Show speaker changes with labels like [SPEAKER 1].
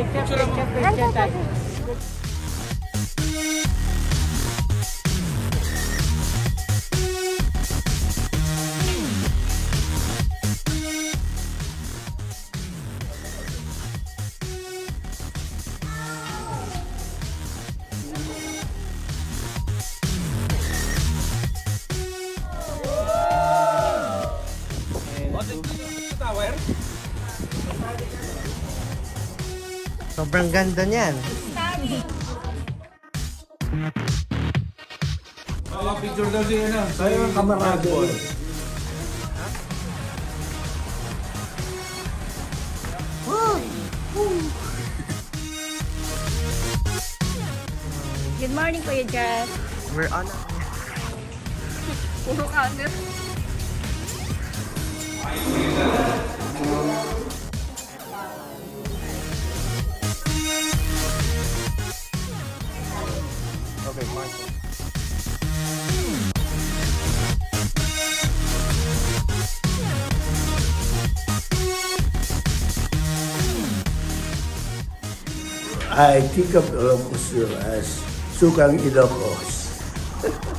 [SPEAKER 1] Picture tayo.
[SPEAKER 2] Sobrang ganda niyan.
[SPEAKER 3] Picture daw siya na.
[SPEAKER 4] Tayo ang kamarado.
[SPEAKER 1] Good morning, Kuya Jazz.
[SPEAKER 2] We're on a...
[SPEAKER 1] Puro kaner.
[SPEAKER 2] Okay, Martha.
[SPEAKER 4] I think of Ilocos as Sukang Ilocos.